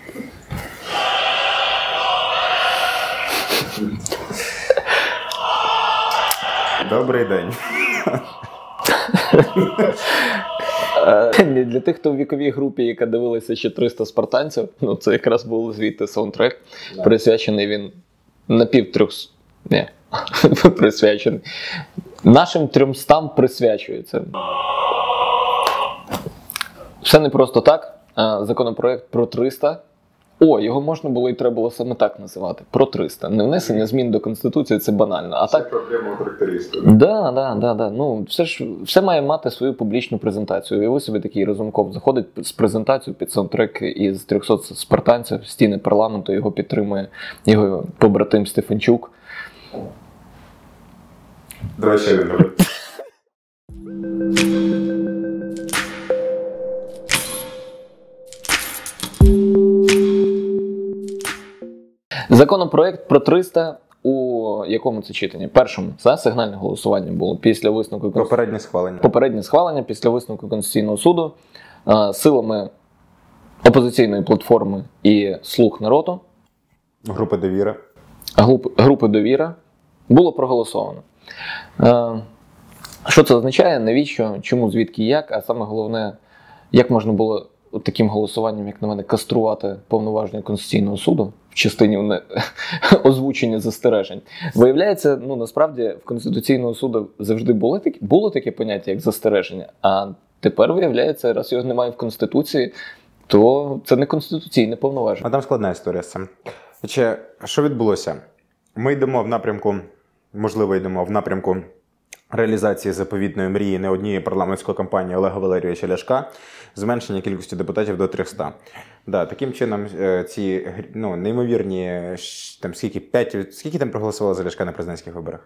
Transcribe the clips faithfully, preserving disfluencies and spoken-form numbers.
Добрий день. Для тих, хто в віковій групі, яка дивилася ще триста спартанців, ну це якраз був звідти саундтрек, yeah. Присвячений він напівтрьохс... Ні, присвячений. Нашим трьомстам присвячується. Все не просто так. Законопроект про триста. О, його можна було і треба було саме так називати. Про триста. Не внесення змін до Конституції – це банально. А це так... проблема трактористів. Так, да, да, да, да. Ну, все, ж, все має мати свою публічну презентацію. Уяви собі, такий Разумков заходить з презентацією під саундтрек із трьохсот спартанців, стіни парламенту, його підтримує його побратим Стефанчук. Давай ще один робити. Законопроект про триста у якому це читанні? Першому. За сигнальне голосування було після висновку Конституційного... Попереднє схвалення. Попереднє схвалення після висновку Конституційного суду силами опозиційної платформи і «Слуг народу». Групи «Довіра». Групи «Довіра» було проголосовано. Що це означає? Навіщо? Чому? Звідки? Як? А саме головне, як можна було таким голосуванням, як на мене, каструвати повноваження Конституційного суду в частині озвучення застережень. Виявляється, ну насправді в Конституційного суду завжди було таке, було таке поняття, як застереження, а тепер виявляється, раз його немає в Конституції, то це не конституційне повноваження. А там складна історія з цим. Чи, що відбулося? Ми йдемо в напрямку, можливо, йдемо в напрямку реалізації заповітної мрії не однієї парламентської кампанії Олега Валерійовича Ляшка, зменшення кількості депутатів до трьохсот. Да, таким чином ці ну, неймовірні, там, скільки, п'ять, скільки там проголосували за Ляшка на президентських виборах?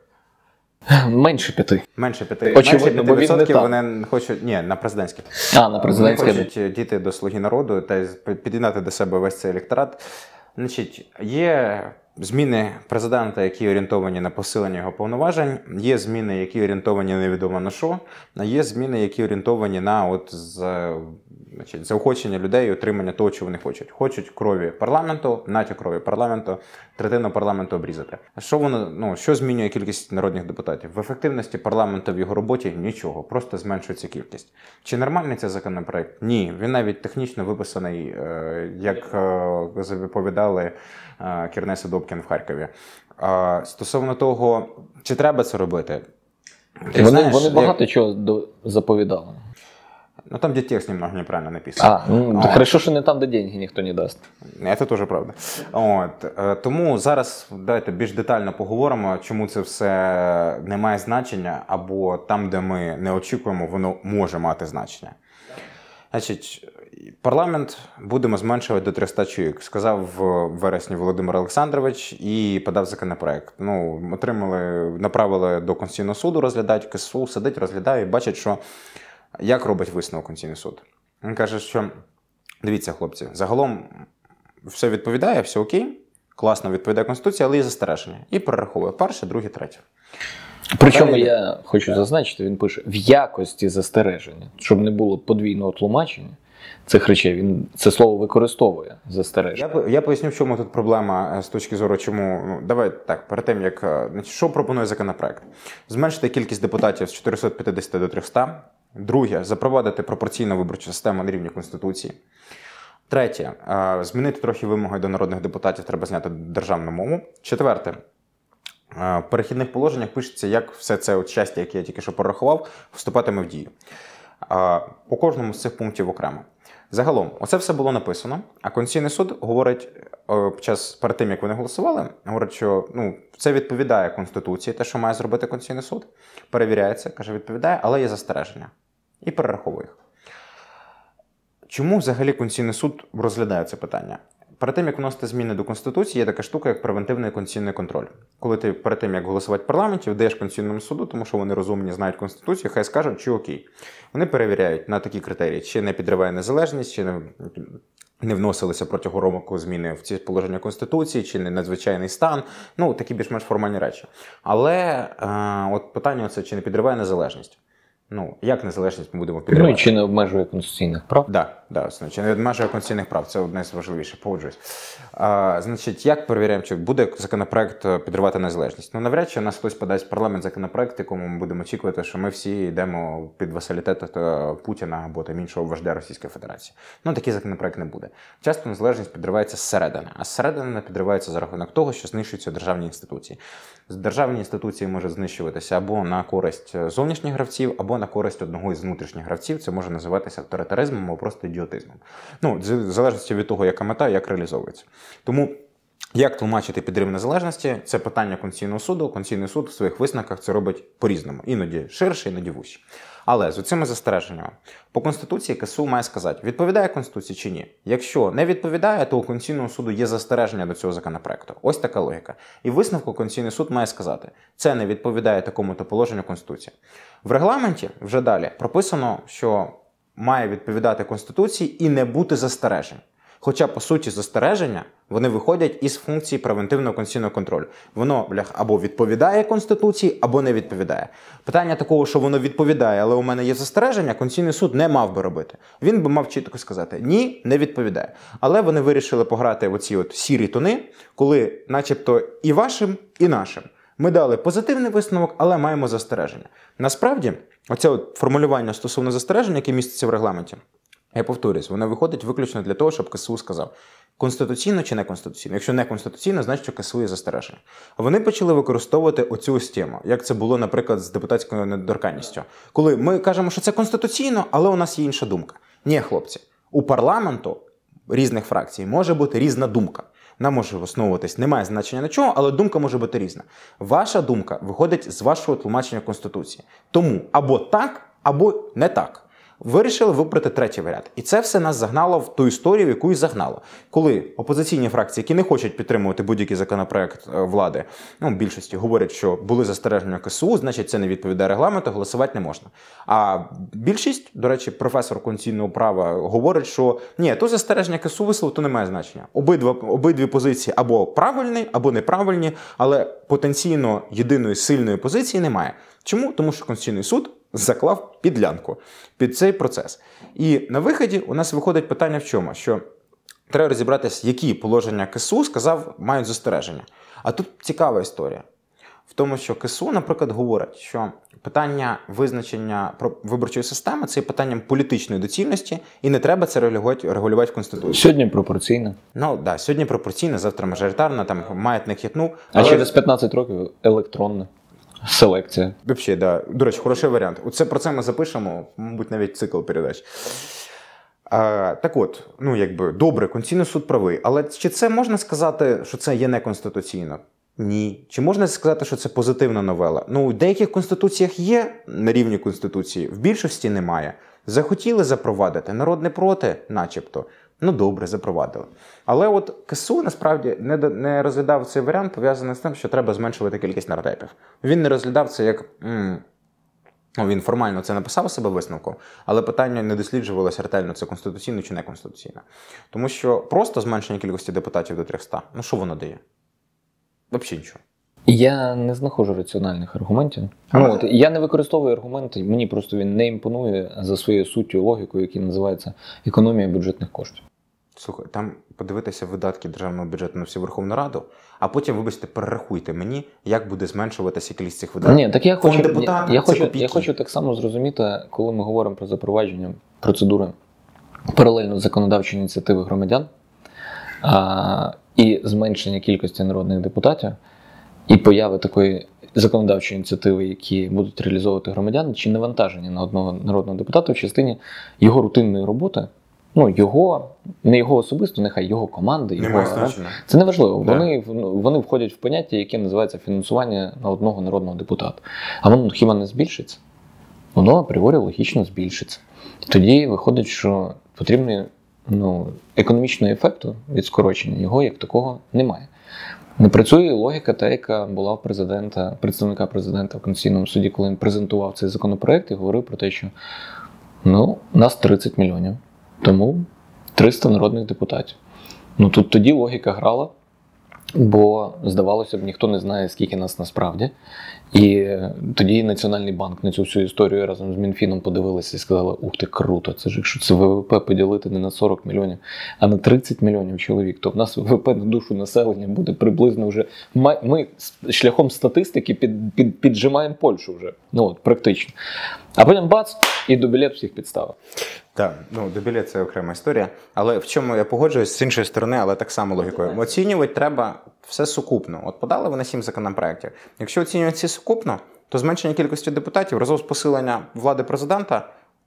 Менше п'яти. Менше п'яти. Очевидно, Менше п'яти відсотків вони хочуть, ні, на президентських. А, на президентських. Вони хочуть дійти до «Слуги народу» та під'єднати до себе весь цей електорат. Значить, є зміни президента, які орієнтовані на посилення його повноважень, є зміни, які орієнтовані невідомо на що, а є зміни, які орієнтовані на от, за, значить, заохочення людей і отримання того, що вони хочуть. Хочуть крові парламенту, натяк крові парламенту, третину парламенту обрізати. Що воно, ну, що змінює кількість народних депутатів? В ефективності парламенту в його роботі нічого, просто зменшується кількість. Чи нормальний цей законопроект? Ні, він навіть технічно виписаний, як заповідали Кернес і Добкін в Харкові. А, стосовно того, чи треба це робити? Вони, знаєш, вони багато як... чого до... заповідали. Ну там, де текст немного неправильно написано. А, ну, а, хорошо, що не там, де деньги ніхто не дасть. Це теж правда. От, тому зараз давайте більш детально поговоримо, чому це все не має значення, або там, де ми не очікуємо, воно може мати значення. Значить, парламент будемо зменшувати до трьохсот чоловік, сказав в вересні Володимир Олександрович і подав законопроект. Ну, отримали, направили до Конституційного суду розглядати, КСУ сидить, розглядає і бачить, що як робить висновок Конституційний суд. Він каже, що дивіться, хлопці, загалом все відповідає, все окей, класно відповідає Конституція, але є застереження. І перераховує перше, друге, третє. Причому Далі... я хочу зазначити, він пише, в якості застереження, щоб не було подвійного тлумачення цих речей, він це слово використовує, застереження. Я, я поясню, в чому тут проблема з точки зору, чому, ну, давай так, перед тим, як, значить, що пропонує законопроект? Зменшити кількість депутатів з чотирьохсот п'ятдесят до трьохсот. Друге, запровадити пропорційну виборчу систему на рівні Конституції. Третє, змінити трохи вимоги до народних депутатів, треба зняти державну мову. Четверте, в перехідних положеннях пишеться, як все це от щастя, яке я тільки що порахував, вступатиме в дію. По кожному з цих пунктів окремо. Загалом, оце все було написано, а Конституційний суд говорить, під час, перед тим, як вони голосували, говорить, що ну, це відповідає Конституції, те, що має зробити Конституційний суд, перевіряється, каже, відповідає, але є застереження. І перераховує їх. Чому взагалі Конституційний суд розглядає це питання? Перед тим, як вносити зміни до Конституції, є така штука, як превентивний конституційний контроль. Коли ти перед тим, як голосувати в парламенті, вдаєш Конституційному суду, тому що вони розумні, знають Конституцію, хай скажуть, чи окей. Вони перевіряють на такі критерії, чи не підриває незалежність, чи не, не вносилися протягом року зміни в ці положення Конституції, чи не надзвичайний стан. Ну, такі більш-менш формальні речі. Але е, от питання це, чи не підриває незалежність. Ну, як незалежність ми будемо підривати? Ну, чи не обмежує конституційних прав? Так, да, Да, значить, не відмежує конституційних прав, це одне з важливіших, погоджуюсь. А, значить, як перевіряємо, чи буде законопроект підривати незалежність? Ну, навряд чи у нас хтось подасть в парламент законопроект, якому ми будемо очікувати, що ми всі йдемо під васалітет Путіна або там іншого вождя Російської Федерації. Ну, такий законопроект не буде. Часто незалежність підривається зсередини, а зсередини не підривається за рахунок того, що знищуються державні інституції. Державні інституції можуть знищуватися або на користь зовнішніх гравців, або на користь одного із внутрішніх гравців. Це може називатися авторитаризмом або просто ідіотизмом. Ну, в залежності від того, яка мета, як реалізовується. Тому як тлумачити підрив незалежності – це питання Конституційного суду. Конституційний суд в своїх висновках це робить по-різному. Іноді ширше, іноді вужче. Але з цими застереженнями по Конституції КСУ має сказати, відповідає Конституції чи ні. Якщо не відповідає, то у Конституційного суду є застереження до цього законопроекту. Ось така логіка. І в висновку Конституційний суд має сказати, це не відповідає такому-то положенню Конституції. В регламенті вже далі прописано, що має відповідати Конституції і не бути застережень. Хоча, по суті, застереження, вони виходять із функції превентивного конституційного контролю. Воно, блях, або відповідає Конституції, або не відповідає. Питання такого, що воно відповідає, але у мене є застереження, Конституційний суд не мав би робити. Він би мав чітко сказати, ні, не відповідає. Але вони вирішили пограти в оці от сірі тони, коли начебто і вашим, і нашим. Ми дали позитивний висновок, але маємо застереження. Насправді, оце от формулювання стосовно застереження, яке міститься в регламенті, я повторюсь, воно виходить виключно для того, щоб КСУ сказав, конституційно чи не конституційно. Якщо не конституційно, значить, що КСУ є застереження. Вони почали використовувати оцю ось тему, як це було, наприклад, з депутатською недоторканністю. Коли ми кажемо, що це конституційно, але у нас є інша думка. Ні, хлопці, у парламенту різних фракцій може бути різна думка. Вона може основуватись, немає значення на чого, але думка може бути різна. Ваша думка виходить з вашого тлумачення Конституції. Тому або так, або не так. Вирішили вибрати третій варіант. І це все нас загнало в ту історію, в яку і загнало. Коли опозиційні фракції, які не хочуть підтримувати будь-який законопроект влади, ну, в більшості говорять, що були застереження КСУ, значить це не відповідає регламенту, голосувати не можна. А більшість, до речі, професор конституційного права говорить, що ні, то застереження КСУ висловив, то не має значення. Обидва, обидві позиції або правильні, або неправильні, але потенційно єдиної сильної позиції немає. Чому? Тому що Конституційний суд заклав підлянку під цей процес. І на виході у нас виходить питання в чому? Що треба розібратися, які положення КСУ сказав, мають застереження. А тут цікава історія. В тому, що КСУ, наприклад, говорить, що питання визначення виборчої системи – це питанням політичної доцільності, і не треба це регулювати, регулювати в Конституції. Сьогодні пропорційно. Ну, так, да, сьогодні пропорційно, завтра мажоритарно, там маятник хитнув. А але... через п'ятнадцять років електронне. Селекція. Взагалі, да. До речі, хороший варіант. Оце про це ми запишемо, мабуть, навіть цикл передач. А, так от, ну, якби, добре, Конституційний суд правий. Але чи це можна сказати, що це є неконституційно? Ні. Чи можна сказати, що це позитивна новела? Ну, в деяких конституціях є на рівні Конституції, в більшості немає. Захотіли запровадити, народ не проти, начебто. Ну, добре, запровадили. Але от КСУ, насправді, не, не розглядав цей варіант, пов'язаний з тим, що треба зменшувати кількість нардепів. Він не розглядав це як... М- ну, він формально це написав себе висновком, але питання не досліджувалося ретельно, це конституційно чи не конституційно. Тому що просто зменшення кількості депутатів до триста, ну що воно дає? Взагалі нічого. Я не знаходжу раціональних аргументів. Ну, от, я не використовую аргументи, мені просто він не імпонує за своєю суттю, логікою, який називається економія бюджетних коштів. Слухай, там подивитися видатки державного бюджету на всю Верховну Раду, а потім, вибачте, перерахуйте мені, як буде зменшуватися кількість цих видатків. Ні, так я хочу, депутата, я, хочу, я хочу так само зрозуміти, коли ми говоримо про запровадження процедури паралельно законодавчої ініціативи громадян а, і зменшення кількості народних депутатів, і появи такої законодавчої ініціативи, які будуть реалізовувати громадяни, чи навантаження на одного народного депутата в частині його рутинної роботи. Ну, його, не його особисто, нехай його команди, його, це не важливо. Да. Вони, вони входять в поняття, яке називається фінансування на одного народного депутата. А воно хіба не збільшиться? Воно апріорі логічно збільшиться. Тоді виходить, що потрібно ну, економічного ефекту від скорочення, його як такого немає. Не працює логіка та, яка була в президента, представника президента в Конституційному суді, коли він презентував цей законопроект і говорив про те, що ну, нас тридцять мільйонів. Тому триста народних депутатів. Ну тут тоді логіка грала, Бо, здавалося б, ніхто не знає, скільки нас насправді. І тоді Національний банк на цю всю історію разом з Мінфіном подивилися і сказали: ух ти, круто, це ж якщо це ВВП поділити не на сорок мільйонів, а на тридцять мільйонів чоловік, то в нас ВВП на душу населення буде приблизно вже... Ми шляхом статистики під, під, піджимаємо Польщу вже, ну от, практично. А потім бац, і до білет всіх підставив. Так, ну до білет це окрема історія. Але в чому я погоджуюсь з іншої сторони, але так само логікою. Оцінювати треба все сукупно. От подали вони сім законопроєктів. Якщо оцінювати ці сукупно, то зменшення кількості депутатів разом з посиленням влади президента,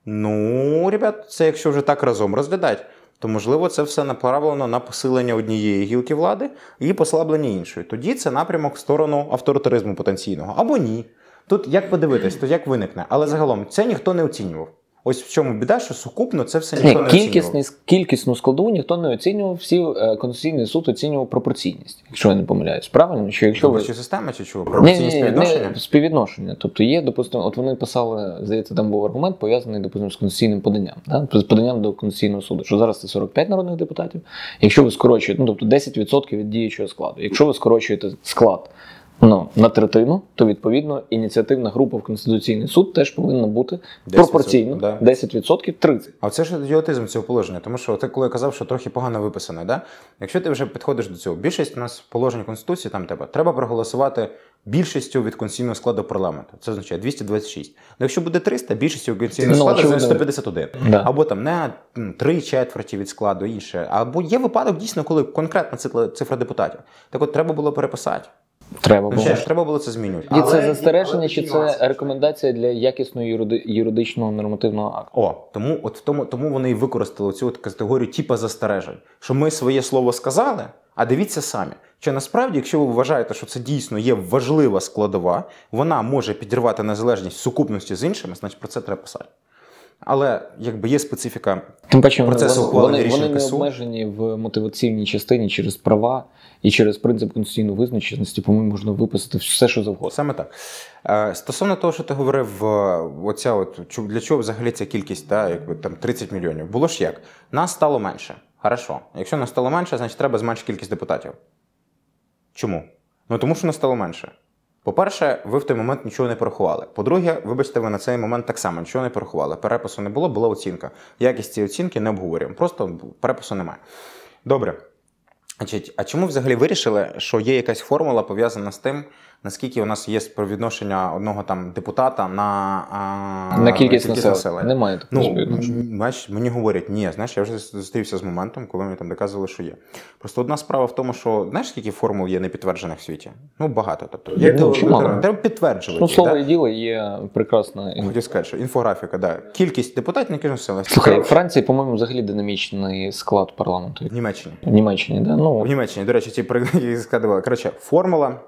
ну, ребят, це якщо вже так разом розглядати, то, можливо, це все направлено на посилення однієї гілки влади і послаблення іншої. Тоді це напрямок в сторону авторитаризму потенційного. Або ні. Тут як подивитись, то як виникне. Але загалом це ніхто не оцінював. Ось в чому біда, що сукупно це все ніхто не кількісний, оцінював. Кількісну складову ніхто не оцінював, всі Конституційний суд оцінював пропорційність, якщо я не помиляюсь. Правильно? Що якщо ви... Чи система, чи чого? Пропорційні співвідношення? Не, співвідношення. Тобто є, допустимо, от вони писали, здається, там був аргумент пов'язаний, допустимо, з конституційним поданням. Да? З поданням до Конституційного суду, що зараз це сорок п'ять народних депутатів. Якщо ви скорочуєте, ну тобто десять відсотків від діючого складу. Якщо ви скорочуєте склад ну, на третину, то, відповідно, ініціативна група в Конституційний суд теж повинна бути пропорційно. Да. десять відсотків – тридцять. А це ж ідіотизм цього положення. Тому що ти, коли я казав, що трохи погано виписане, да? Якщо ти вже підходиш до цього, більшість у нас положень Конституції, там тебе, треба проголосувати більшістю від конституційного складу парламенту. Це означає двісті двадцять шість. Ну, якщо буде триста, більшістю від конституційного ну, складу – це сто п'ятдесят один. Да. Або там не три четверті від складу, інше. Або є випадок, дійсно, коли конкретна цифра депутатів. Так от, треба було переписати. Треба було. Ну, ще, треба було це змінювати. І але, це застереження, але, чи це рекомендація для якісного юриди, юридичного нормативного акту? О, тому, от в тому, тому вони і використали цю от категорію типа застережень. Що ми своє слово сказали, а дивіться самі. Що насправді, якщо ви вважаєте, що це дійсно є важлива складова, вона може підірвати незалежність в сукупності з іншими, значить про це треба писати. Але якби є специфіка Тим паче, процесу вони, ухвалення вони, рішень вони не КСУ. обмежені в мотиваційній частині через права і через принцип конституційної визначеності, по-моєму, можна виписати все, що завгодно. Саме так. Стосовно того, що ти говорив, оця от, для чого взагалі ця кількість, та, якби, там, тридцять мільйонів, було ж як? Нас стало менше. Хорошо. Якщо нас стало менше, значить треба зменшити кількість депутатів. Чому? Ну тому що нас стало менше. По-перше, ви в той момент нічого не порахували. По-друге, вибачте, ви на цей момент так само нічого не порахували. Перепису не було, була оцінка. Якість цієї оцінки не обговорюємо. Просто перепису немає. Добре. Значить, а чому взагалі вирішили, що є якась формула пов'язана з тим, наскільки у нас є співвідношення одного там депутата на, а, на кількість, на кількість населення? населення? Немає такого. Ну, знаєш, мені говорять, ні, знаєш, я вже зустрівся з моментом, коли мені там доказували, що є. Просто одна справа в тому, що, знаєш, скільки формул є непідтверджених в світі? Ну, багато. Тобто, є ну, треба, треба підтверджувати. Ну, слово да? і діло є прекрасна... Хотів сказати, що інфографіка, да. Кількість депутатів на кількість населення. Слухай, в Франції, по-моєму, взагалі динамічний склад парламенту. В Німеччині. В Німеччині, да? Ну... В Німеччині, до речі, ці приклади згадували. Коротше, формула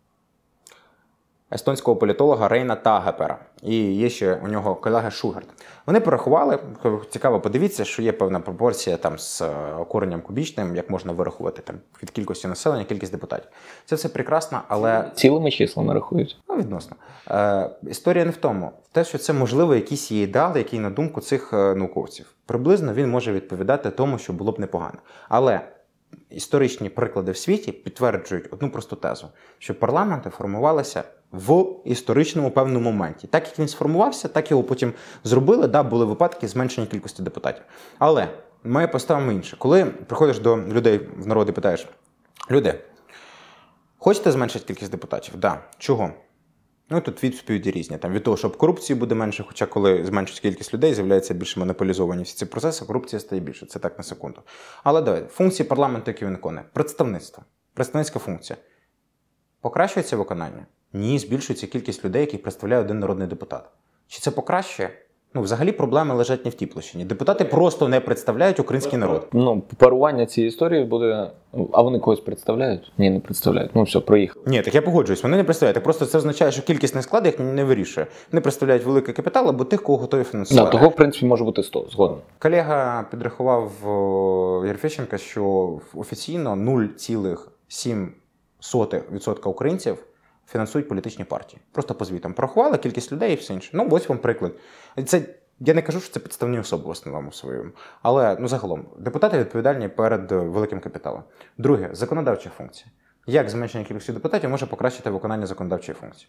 естонського політолога Рейна Тагепера. І є ще у нього колега Шугарт. Вони порахували, цікаво, подивіться, що є певна пропорція там з коренем кубічним, як можна вирахувати там від кількості населення, кількість депутатів. Це все прекрасно, але... Цілими числами рахують. Ну, відносно. Е, історія не в тому. Те, що це, можливо, якісь є ідеали, які, на думку цих науковців. Приблизно він може відповідати тому, що було б непогано. Але історичні приклади в світі підтверджують одну просту тезу, що парламенти формувалися в історичному певному моменті. Так як він сформувався, так його потім зробили, да, були випадки зменшення кількості депутатів. Але ми поставимо інше. Коли приходиш до людей в народ і питаєш: люди, хочете зменшити кількість депутатів? Так. Да. Чого? Ну, тут відповіді різні. Там, від того, щоб корупції буде менше, хоча коли зменшить кількість людей, з'являються більш монополізовані всі ці процеси, корупція стає більше. Це так на секунду. Але давай, функції парламенту, які він виконує. Представництво. Представницька функція. Покращується виконання? Ні, збільшується кількість людей, які представляє один народний депутат. Чи це покращує? Ну, взагалі проблеми лежать не в тій площині. Депутати просто не представляють український народ. Ну, парування цієї історії буде... А вони когось представляють? Ні, не представляють. Ну, все, проїхали. Ні, так я погоджуюсь. Вони не представляють. Так просто це означає, що кількісний склад їх не вирішує. Вони представляють великий капітал або тих, кого готові фінансувати. Да, того, в принципі, може бути сто, згодом. Колега підрахував Єрфещенка, що офіційно нуль цілих сім сотих відсотка українців фінансують політичні партії. Просто по звітам порахували кількість людей і все інше. Ну, ось вам приклад. Це, я не кажу, що це підставні особи в основному своєму. Але, ну, загалом, депутати відповідальні перед великим капіталом. Друге, законодавча функція. Як зменшення кількості депутатів може покращити виконання законодавчої функції?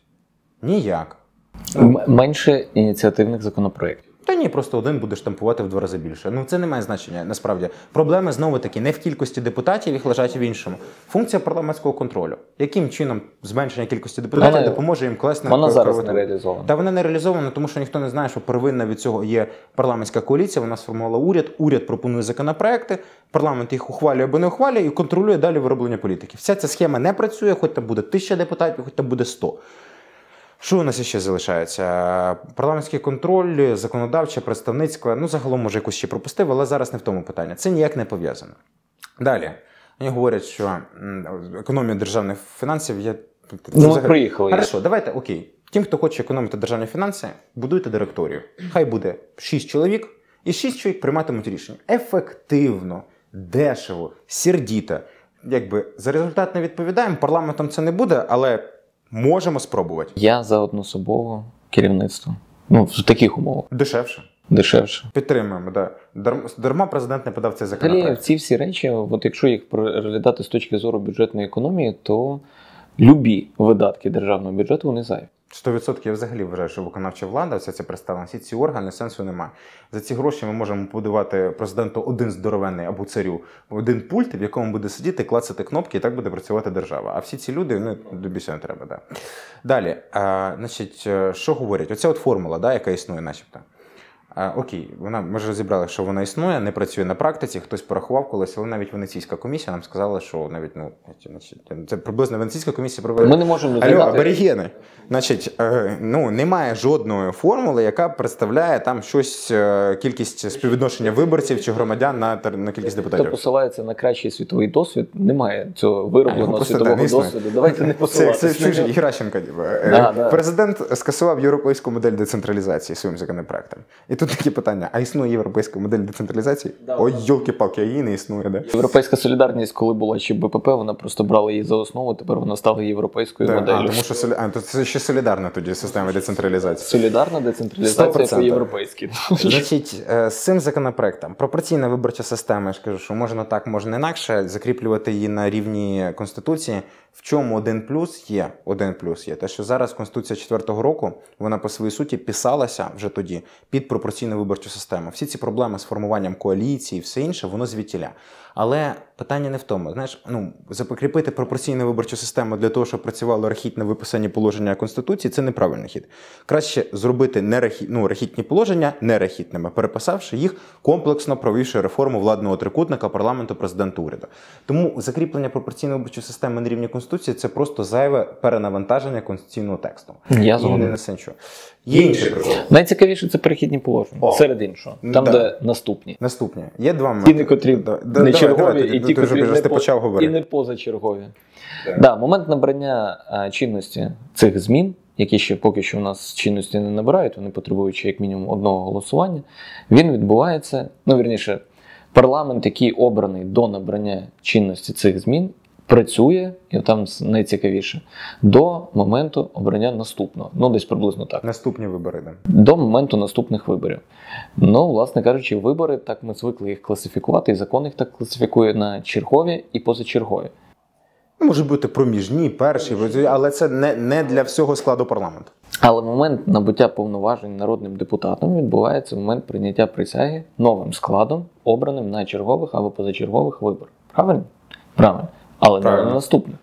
Ніяк. М- Менше ініціативних законопроєктів. Та ні, просто один буде штампувати в два рази більше. Ну це не має значення, насправді. Проблеми знову-таки не в кількості депутатів, їх лежать в іншому. Функція парламентського контролю. Яким чином зменшення кількості депутатів Вона- допоможе їм класно... Вона зараз не керувати? реалізована. Та вона не реалізована, тому що ніхто не знає, що первинна від цього є парламентська коаліція, вона сформувала уряд, уряд пропонує законопроекти, парламент їх ухвалює або не ухвалює і контролює далі вироблення політики. Вся ця схема не працює, хоч там буде тисяча депутатів, хоч там буде сто. Що у нас ще залишається? Парламентський контроль, законодавча, представницька, ну загалом може якусь ще пропустив, але зараз не в тому питання. Це ніяк не пов'язано. Далі. Вони говорять, що м, економія державних фінансів є... Ну, ми приїхали. Хорошо, давайте, окей. Тим, хто хоче економити державні фінанси, будуйте директорію. Хай буде шість чоловік, і шість чоловік прийматимуть рішення. Ефективно, дешево, сердіто. Якби за результат не відповідаємо, парламентом це не буде, але можемо спробувати. Я за одноособове керівництво. Ну, в таких умовах. Дешевше. Дешевше. Підтримуємо, да. Дарм- Дарма президент не подав цей Взагалі, законопроект. ці всі речі, от якщо їх розглядати з точки зору бюджетної економії, то любі видатки державного бюджету вони зайві. сто відсотків я взагалі вважаю, що виконавча влада, вся ця представлена, всі ці органи, сенсу немає. За ці гроші ми можемо побудувати президенту один здоровенний або царю, один пульт, в якому буде сидіти, клацати кнопки, і так буде працювати держава. А всі ці люди, ну, до біса не треба, да. Далі, а, значить, що говорять? Оця от формула, да, яка існує начебто. А, окей, вона, ми ж розібрали, що вона існує, не працює на практиці, хтось порахував колись, але навіть Венеційська комісія нам сказала, що навіть, ну, значить, це приблизно Венеційська комісія провела. Ми не можемо Алло, розглядати... аборігени. Значить, е, ну, немає жодної формули, яка представляє там щось, е, кількість співвідношення виборців чи громадян на, тер- на кількість Хто депутатів. посилається на кращий світовий досвід, немає цього виробленого просто, світового да, не існує. досвіду. Давайте не Це, посилатися. це чужий Геращенко. Е, Да, да. Президент скасував європейську модель децентралізації своїм законопроектом. І тут такі питання, а існує європейська модель децентралізації? Да, Ой, да. йолки-палки, а її не існує, да? Європейська солідарність, коли була ще БПП, вона просто брала її за основу, тепер вона стала європейською Да, моделлю. а, тому що солі... а, то це ще солідарна тоді система децентралізації. Солідарна децентралізація сто по відсотків. європейськи. Значить, е, з цим законопроектом пропорційна виборча система, я ж кажу, що можна так, можна інакше, закріплювати її на рівні Конституції. В чому один плюс є? Один плюс є. Те, що зараз Конституція четвертого року, вона по своїй суті писалася вже тоді під пропорційну виборчу систему. Всі ці проблеми з формуванням коаліції і все інше, воно звідтіля. Але питання не в тому. Знаєш, ну, закріпити пропорційну виборчу систему для того, щоб працювало рахітне виписані положення Конституції, це неправильний хід. Краще зробити нерахі... ну, рахітні положення нерахітними, переписавши їх, комплексно провівши реформу владного трикутника парламенту, президенту, уряду. Тому закріплення пропорційної виборчої системи на рівні Конституції – це просто зайве перенавантаження конституційного тексту. Я І згоден. не несе нічого. Є інші приколи. Найцікавіше це перехідні положення. О. Серед іншого. Там, Да. де наступні. Наступне. Є два Ті, моменти. не котрі Да, да, не давай, чергові, давай, тоді. і Ну, ті, ти вже, котрі вже не, ти по... почав і говорити. не позачергові. Так, да, момент набрання а, чинності цих змін, які ще поки що у нас чинності не набирають, вони потребують ще як мінімум одного голосування, він відбувається, ну, вірніше, парламент, який обраний до набрання чинності цих змін, працює, і там найцікавіше, до моменту обрання наступного. Ну, десь приблизно так. Наступні вибори, да. До моменту наступних виборів. Ну, власне кажучи, вибори, так ми звикли їх класифікувати, і закон їх так класифікує на чергові і позачергові. Може бути проміжні, перші, але це не, не для всього складу парламенту. Але момент набуття повноважень народним депутатом відбувається в момент прийняття присяги новим складом, обраним на чергових або позачергових виборах. Правильно? Правильно. Але не Правильно. на наступних.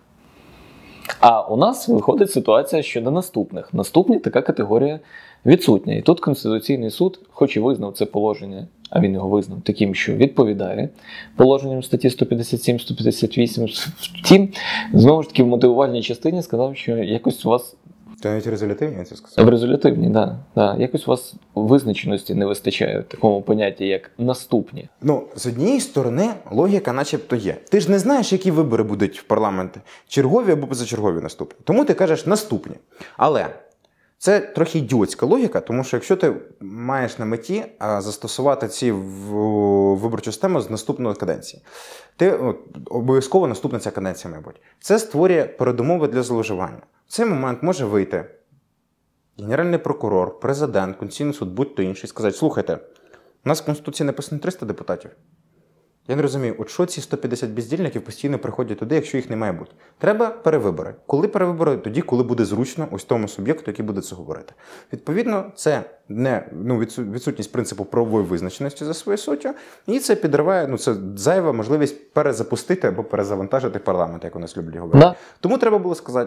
А у нас виходить ситуація щодо наступних. Наступні така категорія відсутня. І тут Конституційний суд, хоч і визнав це положення, а він його визнав таким, що відповідає положенням статті сто п'ятдесят сім - сто п'ятдесят вісім, втім, знову ж таки, в мотивувальній частині сказав, що якось у вас Це навіть резолютивні, я це сказав. в резолютивній, да, да, якось у вас визначеності не вистачає в такому понятті, як наступні. Ну, з однієї сторони, логіка начебто є. Ти ж не знаєш, які вибори будуть в парламенті. Чергові або позачергові наступні. Тому ти кажеш наступні. Але це трохи ідіотська логіка, тому що якщо ти маєш на меті а, застосувати ці в- виборчу систему з наступної каденції, ти от, обов'язково наступна ця каденція, мабуть. Це створює передумови для зловживання. В цей момент може вийти генеральний прокурор, президент, Конституційний суд, будь-то інший, і сказати: слухайте, у нас в Конституції написано триста депутатів. Я не розумію, от що ці сто п'ятдесят бездільників постійно приходять туди, якщо їх не має бути. Треба перевибори. Коли перевибори? Тоді, коли буде зручно ось тому суб'єкту, який буде це говорити. Відповідно, це не ну, відсутність принципу правової визначеності за своєю суттю, і це підриває, ну це зайва можливість перезапустити або перезавантажити парламент, як у нас люблять говорити. Да. Тому треба було сказати,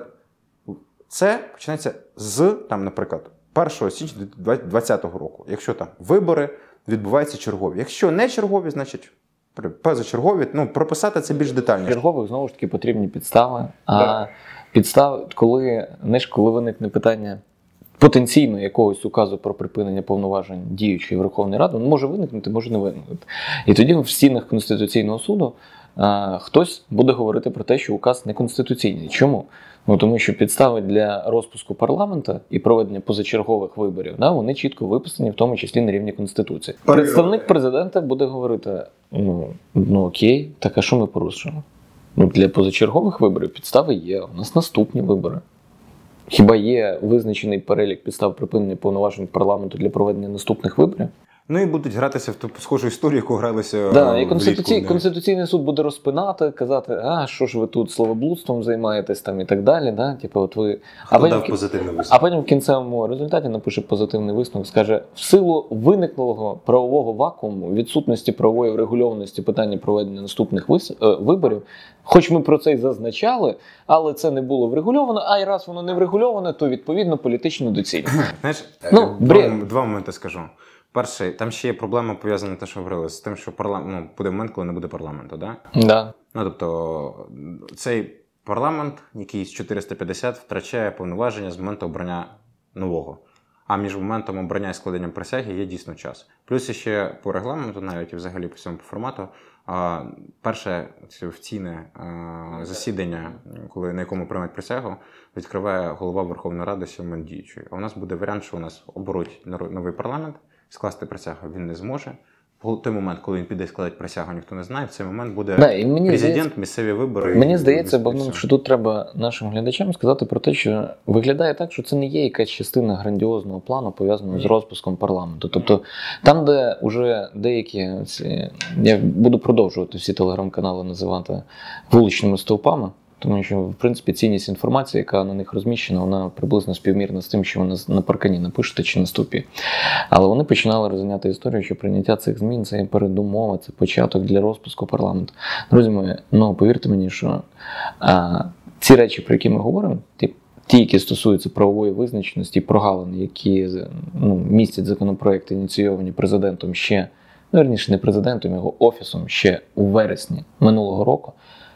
це починається з, там, наприклад, першого січня двадцятого року. Якщо там вибори, відбуваються чергові. Якщо не чергові, значить позачергові, ну, прописати це більш детальніше. Чергових, знову ж таки, потрібні підстави. А да. підстави, коли, знаєш, коли виникне питання потенційно якогось указу про припинення повноважень діючої Верховної Ради, він може виникнути, може не виникнути. І тоді в стінах Конституційного суду а, хтось буде говорити про те, що указ неконституційний. Чому? Ну, тому що підстави для розпуску парламенту і проведення позачергових виборів, да, вони чітко виписані, в тому числі на рівні Конституції. Представник президента буде говорити, ну, ну окей, так а що ми порушуємо? Ну, для позачергових виборів підстави є, у нас наступні вибори. Хіба є визначений перелік підстав припинення повноважень парламенту для проведення наступних виборів? Ну і будуть гратися в ту схожу історію, яку гралися да, і влітку. Конституцій, Конституційний суд буде розпинати, казати, а що ж ви тут словоблудством займаєтесь там і так далі. Да? Типу, от ви... а, потім, а потім в кінцевому результаті напише позитивний висновок, скаже, в силу виниклого правового вакууму, відсутності правової врегульованості питання проведення наступних вис... виборів, хоч ми про це й зазначали, але це не було врегульовано, а й раз воно не врегульоване, то відповідно політично доцільно. Знаєш, ну, два, два моменти скажу. Перший, там ще є проблема пов'язана те, що говорили, з тим, що парламент, ну, буде момент, коли не буде парламенту, да? Да. Ну, тобто, цей парламент, який з чотириста п'ятдесят, втрачає повноваження з моменту обрання нового. А між моментом обрання і складенням присяги є дійсно час. Плюс ще по регламенту, навіть і взагалі по цьому формату, а, перше офіційне а, засідання, коли, на якому приймають присягу, відкриває голова Верховної Ради сьомим діючої. А у нас буде варіант, що у нас оберуть новий парламент, скласти присягу він не зможе. В той момент, коли він піде і складати присягу, ніхто не знає, в цей момент буде да, і мені президент, здається, місцеві вибори. Мені здається, Богдан, що тут треба нашим глядачам сказати про те, що виглядає так, що це не є якась частина грандіозного плану, пов'язаного з розпуском парламенту. Тобто там, де вже деякі, ці, я буду продовжувати всі телеграм-канали називати вуличними стовпами, тому що, в принципі, цінність інформації, яка на них розміщена, вона приблизно співмірна з тим, що вона на паркані напишете чи на стовпі. Але вони починали розганяти історію, що прийняття цих змін – це передумова, це початок для розпуску парламенту. Друзі мої, ну, повірте мені, що а, ці речі, про які ми говоримо, ті, ті, які стосуються правової визначеності і прогалини, які ну, містять законопроекти, ініційовані президентом ще, ну, верніше, не президентом, його офісом ще у вересні минулого року,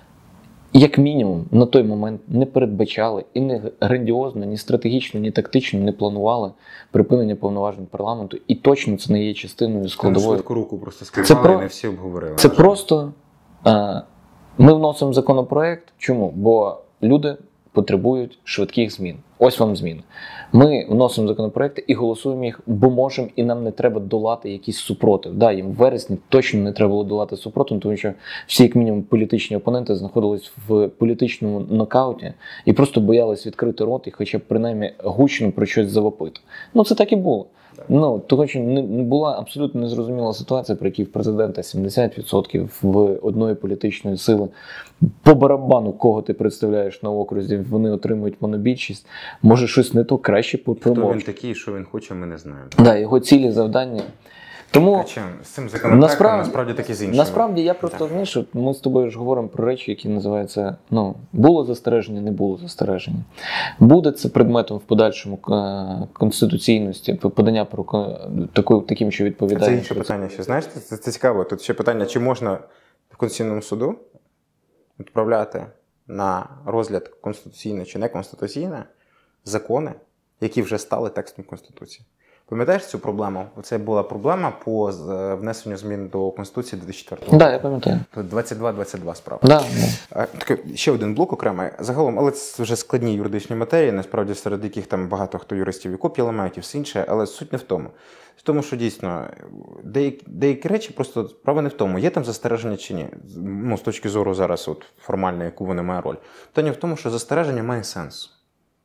як мінімум, на той момент не передбачали і не грандіозно, ні стратегічно, ні тактично не планували припинення повноважень парламенту. І точно це не є частиною складової. Швидку руку просто скривали, про... і не всі обговорили. Це просто а, ми вносимо законопроект. Чому? Бо люди потребують швидких змін. Ось вам зміни. Ми вносимо законопроекти і голосуємо їх, бо можемо, і нам не треба долати якийсь супротив. Да, їм в вересні точно не треба було долати супротив, тому що всі, як мінімум, політичні опоненти знаходились в політичному нокауті і просто боялись відкрити рот і хоча б принаймні гучно про щось завопити. Ну, це так і було. Ну, того, що не була абсолютно незрозуміла ситуація, при якій в президента сімдесят відсотків в одної політичної сили. По барабану, кого ти представляєш на окрузі, вони отримують монобільшість. Може, щось не то краще попромовити. Хто він такий, що він хоче, ми не знаємо. Так, да, його цілі, завдання. Тому Хоча, з цим законопроектом насправді, насправді такі з іншими. Насправді я просто, знаєш, ми з тобою ж говоримо про речі, які називаються, ну, було застереження, не було застереження. Буде це предметом в подальшому конституційності, подання про таку, таким, що відповідає. Це інше питання ще, знаєш, це, це цікаво. Тут ще питання, чи можна в Конституційному суду відправляти на розгляд конституційне чи неконституційне закони, які вже стали текстом Конституції. Пам'ятаєш цю проблему? Це була проблема по внесенню змін до Конституції дві тисячі четвертого року. Так, да, я пам'ятаю. двадцять два двадцять два справа. Да, да. Так, ще один блок окремий. Загалом, але це вже складні юридичні матерії, насправді серед яких там багато хто юристів і копії ламають, і все інше, але суть не в тому. В тому, що дійсно деякі, деякі речі просто справа не в тому, є там застереження чи ні. Ну, з точки зору зараз от, формально, яку вони мають роль. Питання в тому, що застереження має сенс.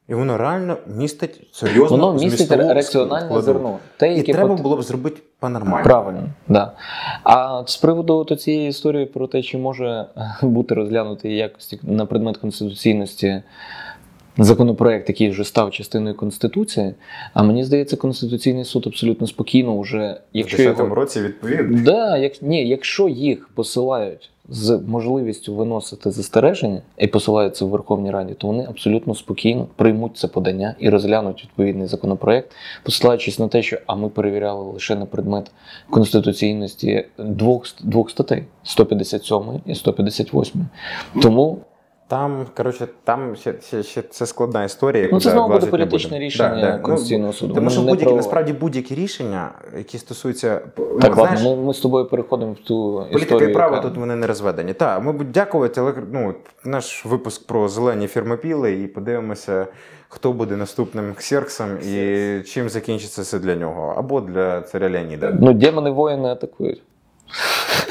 І воно реально містить серйозно Воно містить змістову раціональне складову. зерно. Те, І яке треба пот- було б зробити по-нормальному. Правильно, да. А з приводу от цієї історії про те, чи може бути розглянутий якості на предмет конституційності законопроект, який вже став частиною Конституції, а мені здається, Конституційний суд абсолютно спокійно вже, В якщо десятому його... році відповів. Да, як... Ні, якщо їх посилають з можливістю виносити застереження і посилаються в Верховній Раді, то вони абсолютно спокійно приймуть це подання і розглянуть відповідний законопроект, посилаючись на те, що а ми перевіряли лише на предмет конституційності двох, двох статей сто п'ятдесят сьомої і сто п'ятдесят восьмої. Тому Там, коротше, там ще, ще, ще це складна історія. ну, яку це знову буде влазити не політичне будемо. рішення Да, да. Конституційного Ну, суду. тому Воно що не будь-які, правове. насправді будь-які рішення, які стосуються ну, Так, знаєш, ладно, ми, ми з тобою переходимо в ту політика історію, і право яка... тут вони не розведені. Так, ми будемо дякувати, але ну, наш випуск про зелені фірмопіли і подивимося, хто буде наступним Ксерксом і чим закінчиться це для нього. Або для царя Леоніда. Ну, демони воїни атакують.